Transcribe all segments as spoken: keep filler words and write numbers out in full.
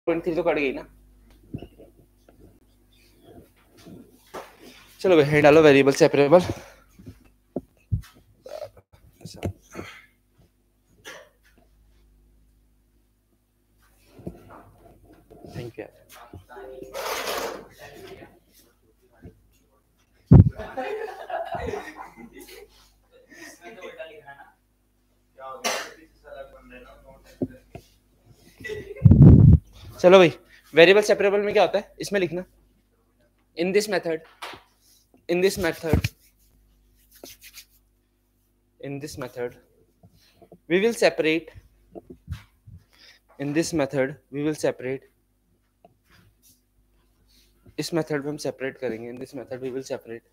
Point three तो cut गई ना। चलो भाई हेड डालो वेरिएबल सेपरेबल। Thank you. चलो भाई वेरिएबल सेपरेबल में क्या होता है इसमें लिखना, in this method in this method in this method we will separate in this method we will separate इस मेथड में हम सेपरेट करेंगे, in this method we will separate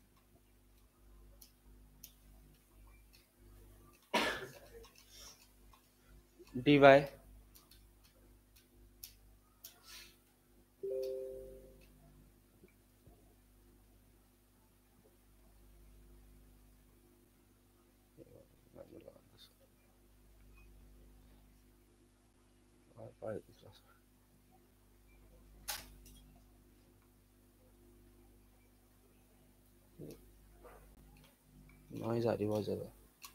dy noise आ रही बहुत ज्यादा।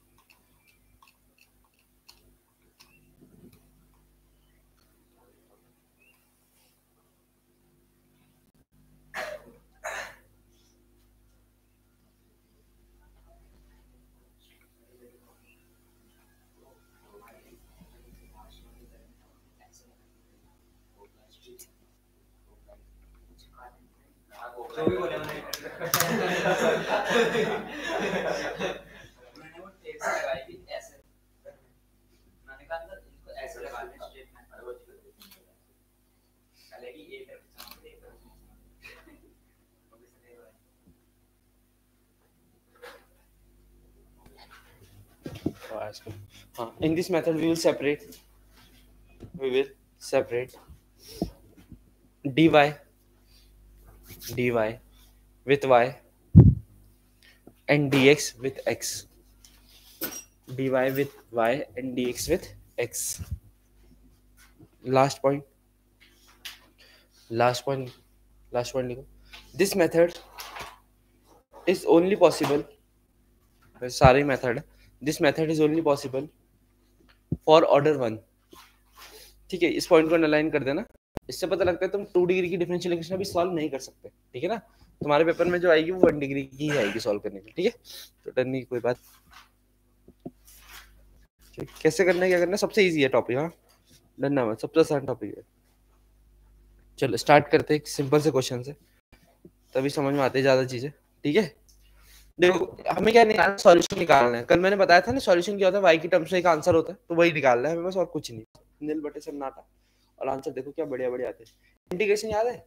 हाँ, in this method we will separate we will separate dy dy with y and dx with x, dy with y and dx with x. Last point last point last point लिखो, this method is only possible, सारे method है, this method is only possible for order one. ठीक है, इस point को underline कर देना, इससे पता लगता है तुम टू डिग्री की डिफरेंशियल इक्वेशन भी सॉल्व नहीं कर सकते। ठीक है ना, तुम्हारे पेपर में जो आएगी वो वन डिग्री की ही आएगी सॉल्व करने की। ठीक है, तो डरने की कोई बात, कैसे करना है क्या करना है सबसे इजी है टॉपिक। हाँ डरना मत, सबसे आसान टॉपिक है। चलो स्टार्ट करते हैं सिंपल से क्वेश्चन से, तभी समझ में आते हैं ज्यादा चीजें। ठीक है, देखो हमें क्या निकालना, सॉल्यूशन निकालना है। कल मैंने बताया था ना सॉल्यूशन क्या होता है, वाई की टर्म्स में एक आंसर होता है, तो वही निकालना है हमें बस, और कुछ नहीं। नील बटे सन्नाटा, और आंसर देखो क्या बढ़िया बढ़िया आते हैं। इंटीग्रेशन याद है,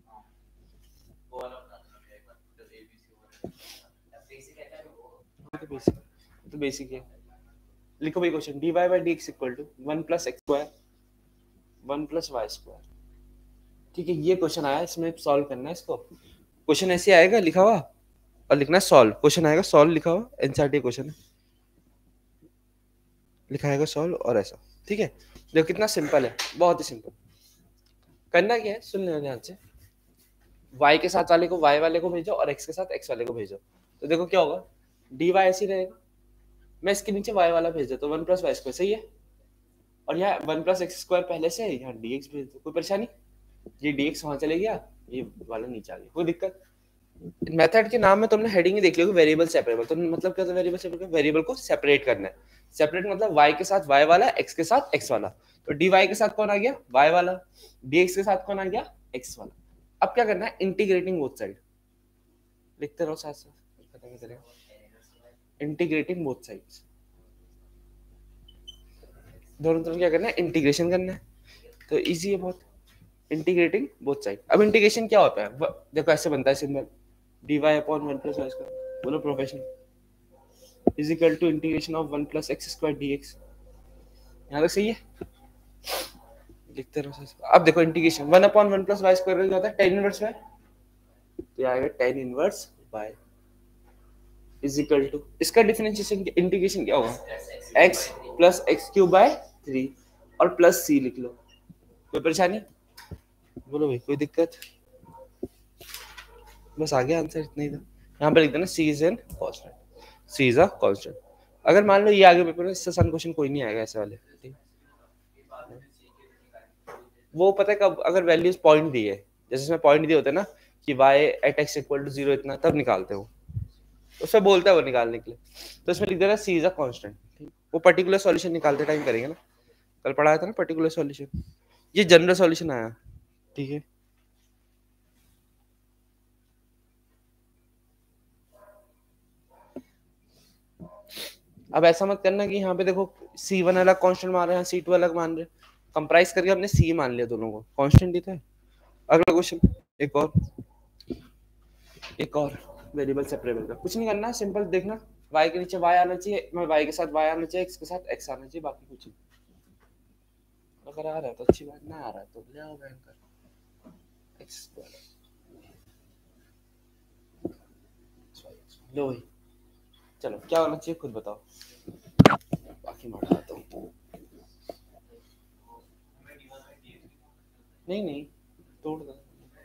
तो बेसिक तो बेसिक है। लिखो भाई question, dy by dx equal to one plus x square one plus y square. ठीक है, ये क्वेश्चन आया, इसमें सॉल्व करना है इसको। क्वेश्चन ऐसे आएगा लिखा हुआ और लिखना है सॉल्व, क्वेश्चन आएगा सॉल्व लिखा हुआ, एनसीईआरटी क्वेश्चन है, लिखा आएगा सॉल्व और ऐसा। ठीक है, देखो कितना सिंपल है, बहुत ही सिंपल। करना क्या है सुन लेना ध्यान से, y के साथ वाले को y वाले को भेजो और x के साथ x वाले को भेजो, तो देखो क्या होगा, dy ऐसे रहेगा, मैं इसके नीचे y वाला भेज देता हूँ, वन प्लस वाई स्क्वायर, सही है। और यहाँ वन प्लस एक्स स्क्वायर पहले से है, यहाँ dx भेज दो, कोई परेशानी, ये dx वहां चले गया, ये वाला नीचे आ गया, कोई दिक्कत। मेथड के नाम में तुमने हेडिंग ही देख लिया, वेरिएबल सेपरेबल, तो मतलब क्या होता है वेरिएबल सेपरेबल, वेरिएबल को सेपरेट करना है। सेपरेट मतलब y के साथ y वाला, x के साथ x वाला, तो dy के साथ कौन आ गया, y वाला, dx के साथ कौन आ गया, x वाला। अब क्या करना है, इंटीग्रेटिंग बोथ साइड, लिखते रहो साथ साथ, पता नहीं चलेगा। इंटीग्रेटिंग बोथ साइड्स, दोनों तरफ क्या करना है, इंटीग्रेशन करना है, तो इजी है बहुत। इंटीग्रेटिंग बोथ साइड, अब इंटीग्रेशन क्या होता है, देखो ऐसे बनता है simple, dy upon one plus y square, बोलो professional, is equal to integration of one plus x square dx। यहाँ तक सही है, लिखते रहो। अब देखो integration one upon one plus y square क्या होता है, टेन इनवर्स वाई, तो ये आएगा tan inverse y is equal to, इसका डिफरेंशिएशन इंटीग्रेशन क्या होगा, x plus x cube by three और प्लस c लिख लो, कोई परेशानी। बोलो भाई कोई दिक्कत? बस आ गया आंसर, इतना ही था। यहाँ पे लिख देना c is an constant, c is a constant. अगर मान लो ये आगे पेपर में इससे आसान क्वेश्चन कोई नहीं आएगा ऐसे वाले, ठीक? वो पता है कब, अगर वैल्यूज पॉइंट दी है, जैसे इसमें पॉइंट दिए होते हैं ना कि y at x equal to zero इतना, तब निकालते हो, उससे बोलता है वो निकालने के लिए। तो इसमें लिख देना सी इज अ कांस्टेंट। वो पर्टिकुलर सॉल्यूशन निकालते टाइम करेंगे ना, कल पढ़ाया था ना पर्टिकुलर सॉल्यूशन, ये जनरल सॉल्यूशन आया, ठीक है। अब ऐसा मत करना कि यहाँ पे देखो सी वन अलग कांस्टेंट मान रहे हैं, सी टू अलग मान रहे हैं, कंप्राइज करके हमने सी मान लिया दोनों को, कांस्टेंट ही था। अगला क्वेश्चन, एक और एक और वेरिएबल सेपरेबल का कुछ नहीं करना, सिंपल देखना y के नीचे y आना चाहिए, मैं y के साथ y आना चाहिए, x के साथ x आना चाहिए, बाकी कुछ नहीं। अगर आ रहा है तो अच्छी बात, ना आ रहा है तो ले आओ बैंक कर x स्क्वायर। लो भाई चलो क्या होना चाहिए खुद बताओ, बाकी मैं बताता हूँ। नहीं नहीं तोड़ दो,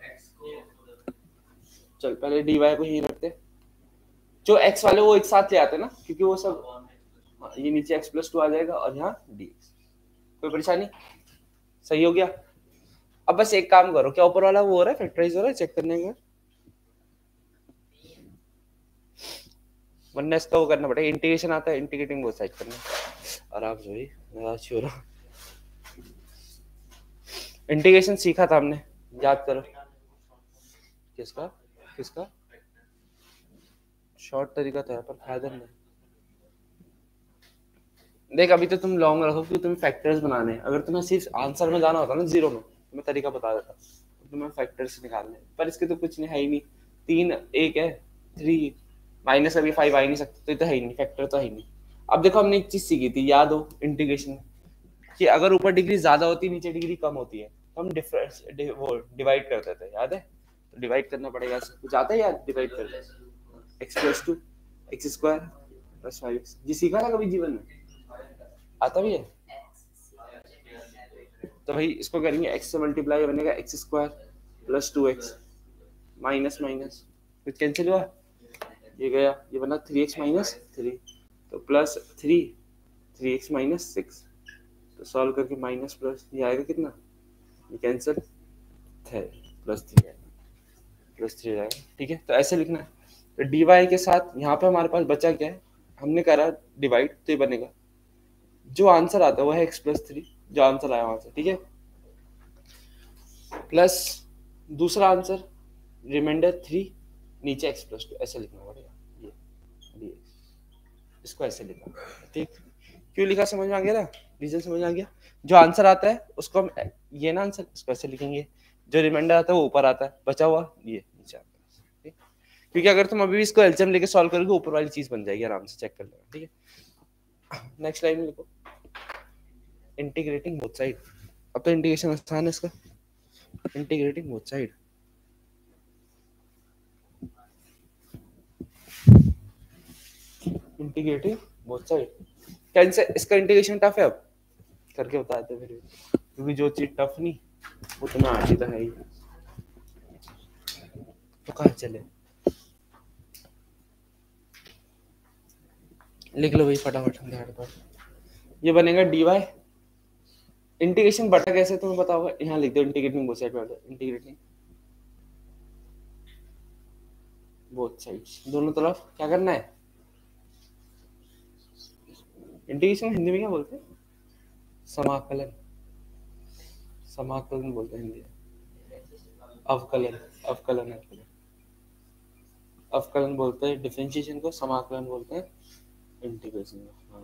चल पहले dy को यहीं रखते, जो x वाले वो एक साथ ले आते ना, क्योंकि वो सब, हाँ, ये नीचे x प्लस टू आ जाएगा और यहाँ dx, कोई परेशानी? सही हो गया। अब बस एक काम करो, क्या ऊपर वाला वो हो रहा है फैक्टराइज हो रहा है, चेक करने का, वरना इसका वो करना पड़ेगा, इंटीग्रेशन आता है, इंटीग्रेटिंग बोथ साइड करना। आराम से भाई नाराज हो रहा, इंटीग्रेशन सीखा था हमने, याद करो। किसका किसका शॉर्ट तरीका था पर फायदा नहीं। देख अभी तो तुम लॉन्ग रखो क्योंकि तुम्हें फैक्टर्स बनाने हैं, अगर तुम्हें सिर्फ आंसर में जाना होता ना जीरो में, तो मैं तरीका बता देता, तुम्हें फैक्टर्स निकालने, पर इसके तो कुछ नहीं है ही नहीं, तीन एक है, थ्री माइनस अभी फाइव आ ही नहीं सकते, तो ये तो है ही नहीं, फैक्टर तो है ही नहीं। अब देखो हमने एक चीज सीखी थी, याद हो इंटीग्रेशन, कि अगर ऊपर डिग्री ज्यादा होती है नीचे डिग्री कम होती है, तो हम डिफरेंस वो डिवाइड करते थे, याद है? तो डिवाइड करना पड़ेगा, कुछ आता है यार डिवाइड करना, x plus two x square plus five x, जी सीखा था कभी जीवन में? आता भी है तो भाई इसको करेंगे x से मल्टीप्लाई, बनेगा x square plus two x minus minus कुछ कैंसिल हुआ, ये गया, ये बना थ्री एक्स माइनस थ्री, तो plus three three x minus six, तो सॉल्व करके माइनस प्लस ये आएगा कितना, ये कैंसिल थे, प्लस थ्री आएगा, प्लस थ्री आएगा, ठीक है। तो ऐसे लिखना है, तो डी वाई के साथ यहाँ पे हमारे पास बचा क्या है, हमने करा डिवाइड, तो ये बनेगा, जो आंसर आता है वो है एक्स प्लस थ्री, जो आंसर आया वहां से, ठीक है, प्लस दूसरा आंसर रिमाइंडर थ्री, नीचे एक्स प्लस टू, ऐसे लिखना पड़ेगा, ये डी इसको ऐसे लिखना, ठीक। क्यों लिखा समझ में आ गया ना, रीजन समझ में आ गया। जो आंसर आता है उसको हम, ये ना आंसर, इसको ऐसे लिखेंगे, जो रिमाइंडर आता है वो ऊपर आता है, बचा हुआ ये नीचे आता है, ठीक। क्योंकि अगर तुम अभी भी इसको एलसीएम लेके सॉल्व करोगे ऊपर वाली चीज बन जाएगी, आराम से चेक कर लेना, ठीक है। नेक्स्ट लाइन में लिखो इंटीग्रेटिंग बोथ साइड, अब तो इंटीग्रेशन आसान है इसका, integrating both side, integrating both side, कैसे इसका इंटीग्रेशन टफ है, अब करके बताते फिर, क्योंकि जो चीज टफ नहीं वो तुम्हें आती तो है ही, तो कहाँ चले, लिख लो भाई फटाफट, ये बनेगा डी वाई, इंटीग्रेशन बटा कैसे तुम्हें पता होगा, यहाँ लिख दो integrating both side, integrating both sides, दोनों तरफ क्या करना है, इंटीग्रेशन हिंदी में क्या बोलते हैं, समाकलन, समाकलन बोलते हैं हिंदी, अवकलन अवकलन अवकलन अवकलन बोलते हैं डिफरेंशिएशन को, समाकलन बोलते हैं इंटीग्रेशन को,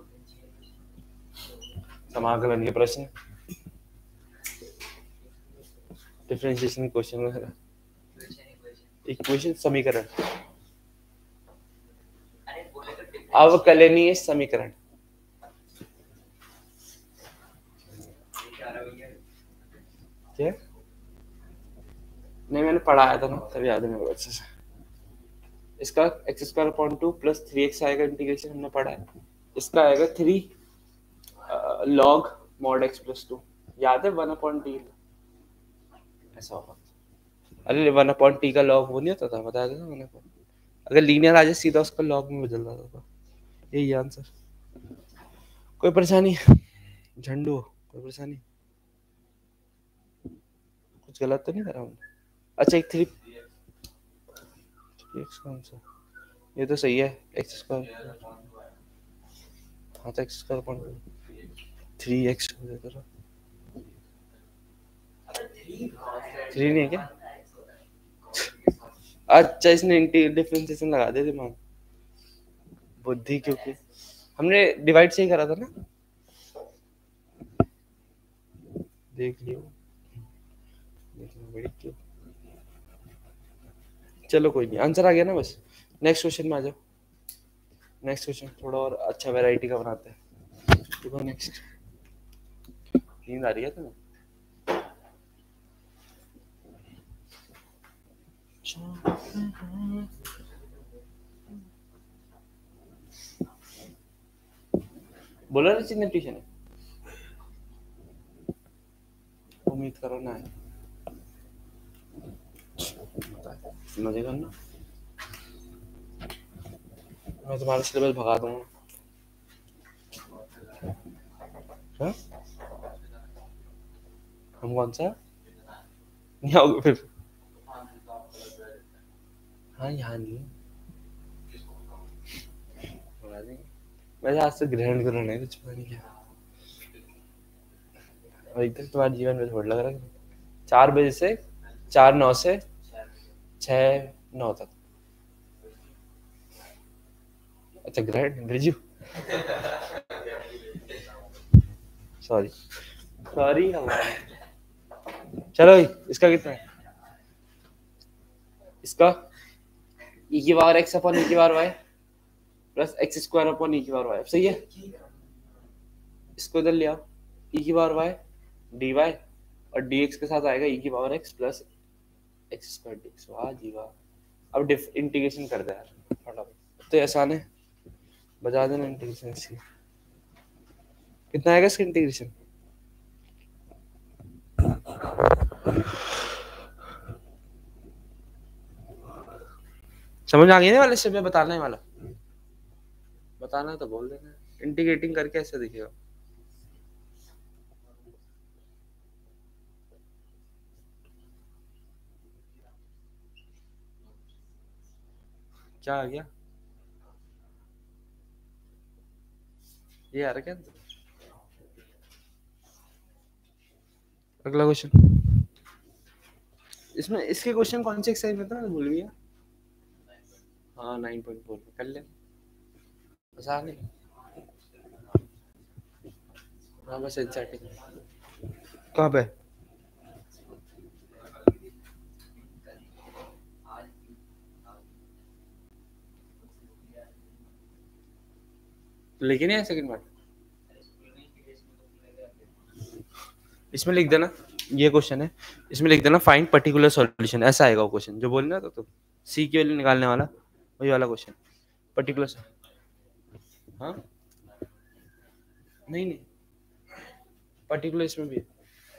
समाकलन के प्रश्न डिफरेंशिएशन क्वेश्चन में, इक्वेशन समीकरण, अवकलनीय समीकरण, क्या नहीं मैंने पढ़ाया था ना तब याद है मेरे को अच्छे से, इसका x square upon two plus three x आएगा, इंटीग्रेशन हमने पढ़ा है, इसका आएगा three log mod x plus two, याद है वन अपॉन टी, ऐसा होगा। अरे वन अपॉन टी का लॉग वो नहीं होता था, बताया था ना मैंने आपको। अगर लीनियर आ जाए सीधा उसका लॉग में बदल जाता था। यही आंसर। कोई परेशानी? झंडू कोई परेशानी? कुछ गलत तो नहीं कर रहा हूँ? अच्छा एक थ्री एक्स कौन सा? ये तो सही है, एक्स स्क्वायर। हाँ तो एक्स स्क्वायर कौन थ्री एक्स हो जाता था। थ्री नहीं है क्या? अच्छा इसने डिफरेंशिएशन लगा दिया दिमाग बुद्धि, क्योंकि हमने डिवाइड से ही करा था ना, देख लियो देखना बड़ी क्यों। चलो कोई नहीं, आंसर आ गया ना बस। नेक्स्ट क्वेश्चन में आ जाओ। नेक्स्ट क्वेश्चन थोड़ा और अच्छा वैरायटी का बनाते हैं। देखो नेक्स्ट। नींद आ रही है तुम्हें? बोला ना चिन्ह ट्यूशन है, उम्मीद करो ना है। मजे करना, मैं तुम्हारा सिलेबस भगा दूंगा। हाँ? हम कौन सा नहीं आओगे फिर? हाँ यहाँ नहीं भगा देंगे। वैसे आज से ग्रहण ग्रहण है, कुछ पता नहीं क्या। अभी तक तुम्हारे जीवन में थोड़ा लग रहा है। चार बजे से चार नौ से छः नौ तक। अच्छा ग्रहण ग्रजू सॉरी सॉरी हमारा। चलो इसका कितना है? इसका e की पावर x अपॉन e की power y plus x square upon e की पावर y सही है। इसको इधर ले आओ, e की पावर y dy और dx के साथ आएगा e की power x plus x square dx। वाह जी वाह। अब इंटीग्रेशन कर दे यार फटाफट, तो आसान है, बजा देना इंटीग्रेशन इसकी। कितना आएगा इसका इंटीग्रेशन? समझ आ गई ना वाले से मैं बताना है वाला, बताना है तो बोल देना। इंटीग्रेटिंग करके ऐसे दिखेगा। क्या आ गया? ये आ रहा क्या? अगला क्वेश्चन। इसमें इसके क्वेश्चन कौन से एक्सरसाइज में था मैं भूल गया। हाँ नाइन पॉइंट फोर में कर ले, आसान है। हाँ बस एग्जैक्टली कहाँ पे? लेकिन है सेकंड पार्ट, इसमें लिख देना ये क्वेश्चन है, इसमें लिख देना फाइंड पर्टिकुलर सॉल्यूशन, ऐसा आएगा वो क्वेश्चन जो बोलना था तो सी की वैल्यू निकालने वाला, वही वाला क्वेश्चन पर्टिकुलर। हाँ नहीं नहीं पर्टिकुलर इसमें भी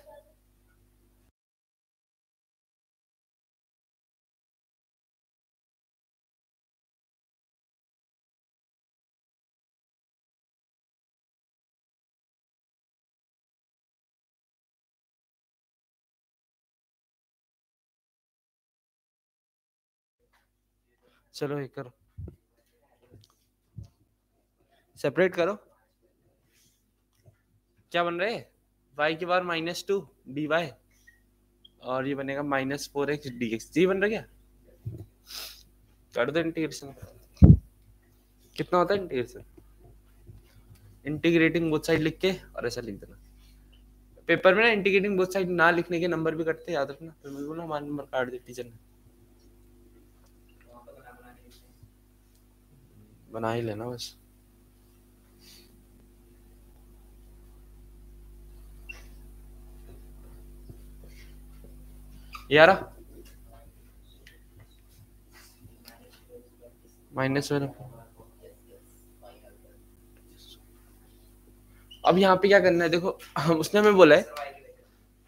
चलो ये करो, सेपरेट करो। क्या बन रहा है? y की बार माइनस टू डी वाई और ये बनेगा minus four x d x. जी बन रहा क्या? कर दो इंटीग्रेशन। कितना होता है इंटीग्रेशन? इंटीग्रेटिंग बोथ साइड लिख के और ऐसा लिख देना। पेपर में ना इंटीग्रेटिंग बोथ साइड ना लिखने के नंबर भी कटते, याद रखना। फिर मैं बोलूँ हमारा नंबर काट दे टीचर ने। बना ही लेना बस। यार माइनस वन। अब यहाँ पे क्या करना है देखो, हम उसने हमें बोला है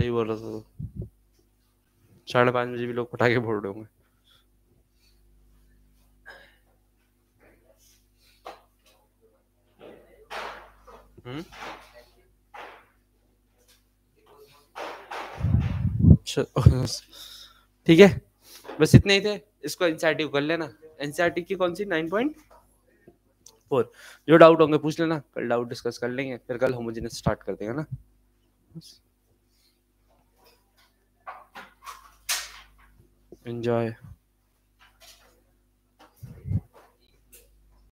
सही बोल रहा था तो साढ़े पाँच बजे भी लोग पटाखे फोड़ रहे होंगे। हम्म अच्छा, ठीक है, बस इतने ही थे। इसको एनसीईआरटी कर लेना। एनसीईआरटी की कौन सी नाइन पॉइंट फोर। जो डाउट होंगे पूछ लेना, कल डाउट डिस्कस कर लेंगे, फिर कल होमोजेनियस स्टार्ट कर देंगे ना। एंजॉय।